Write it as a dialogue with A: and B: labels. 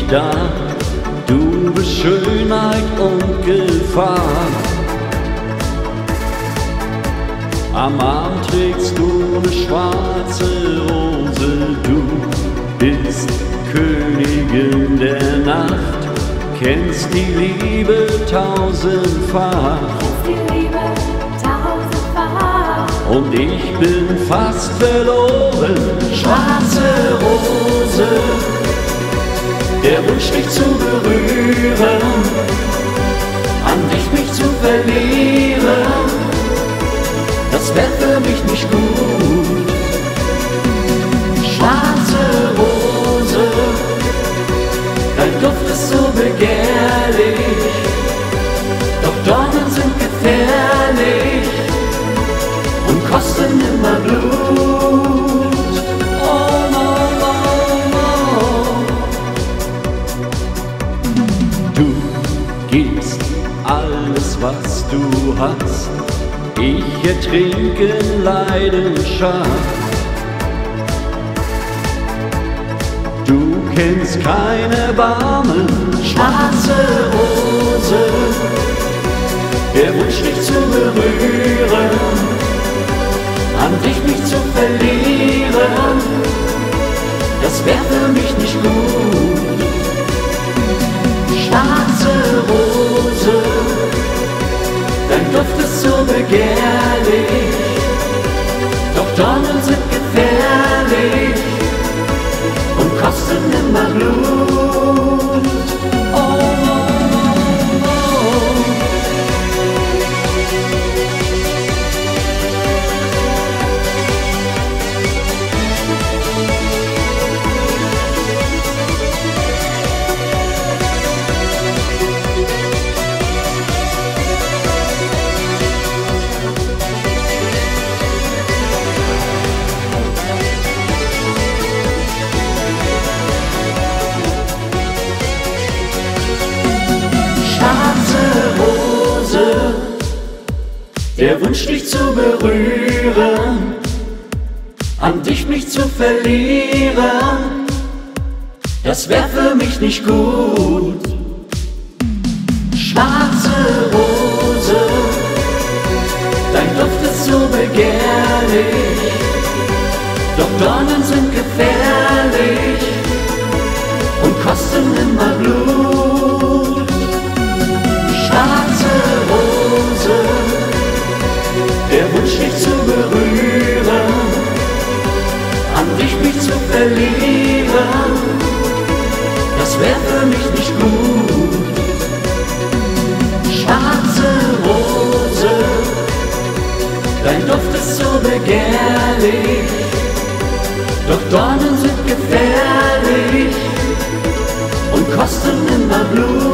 A: nicht da. Du bist Schönheit und Gefahr. Am Arm trägst du eine schwarze Rose, du bist Königin der Nacht, kennst die Liebe tausendfach. Und ich bin fast verloren, schwarze Rose, der Wunsch dich zu berühren, an dich mich zu verlieren, das wär für mich nicht gut. Schwarze Rose, dein Duft ist so begehrlich, doch Dornen sind gefährlich und kosten immer Blut. Oh, no, no, no. Du gibst alles, was du hast, ich ertrinke in Leidenschaft. Du kennst kein Erbarmen, schwarze Rose, der Wunsch dich zu berühren, an dich mich zu verlieren, das wär für mich nicht gut. Schwarze Rose, dein Duft ist so begehrlich, doch Dornen sind gefährlich und kosten immer Blut. Oh, oh, oh, oh. Der Wunsch dich zu berühren, an dich mich zu verlieren, das wär für mich nicht gut. Schwarze Rose, dein Duft ist so begehrlich, doch Dornen sind gefährlich und kosten immer Blut. Schwarze Rose, der Wunsch dich zu berühren, an dich mich zu verlieren, das wär für mich nicht gut. Schwarze Rose, dein Duft ist so begehrlich, doch Dornen sind gefährlich und kosten immer Blut.